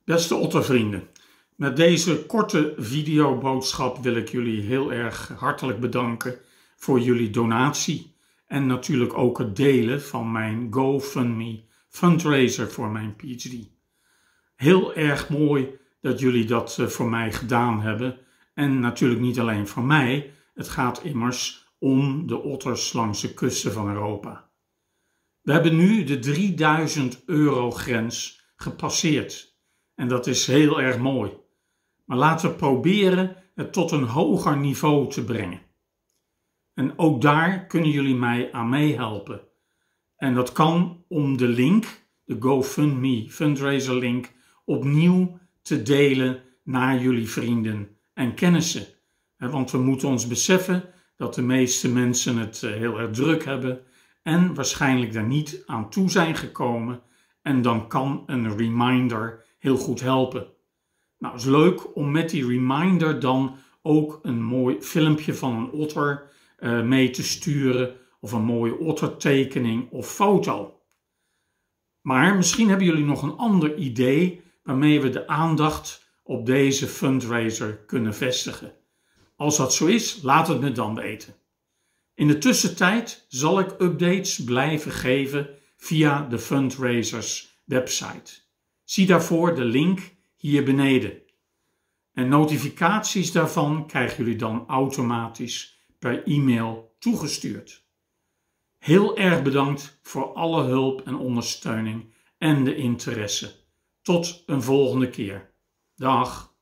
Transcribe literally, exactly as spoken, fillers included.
Beste ottervrienden, met deze korte videoboodschap wil ik jullie heel erg hartelijk bedanken voor jullie donatie en natuurlijk ook het delen van mijn GoFundMe fundraiser voor mijn P H D. Heel erg mooi dat jullie dat voor mij gedaan hebben en natuurlijk niet alleen voor mij, het gaat immers om de otters langs de kusten van Europa. We hebben nu de drieduizend euro grens gepasseerd. En dat is heel erg mooi. Maar laten we proberen het tot een hoger niveau te brengen. En ook daar kunnen jullie mij aan meehelpen. En dat kan om de link, de GoFundMe fundraiser link, opnieuw te delen naar jullie vrienden en kennissen. Want we moeten ons beseffen dat de meeste mensen het heel erg druk hebben en waarschijnlijk daar niet aan toe zijn gekomen. En dan kan een reminder heel goed helpen. Nou, het is leuk om met die reminder dan ook een mooi filmpje van een otter uh, mee te sturen of een mooie ottertekening of foto. Maar misschien hebben jullie nog een ander idee waarmee we de aandacht op deze fundraiser kunnen vestigen. Als dat zo is, laat het me dan weten. In de tussentijd zal ik updates blijven geven via de fundraisers website. Zie daarvoor de link hier beneden. En notificaties daarvan krijgen jullie dan automatisch per e-mail toegestuurd. Heel erg bedankt voor alle hulp en ondersteuning en de interesse. Tot een volgende keer. Dag.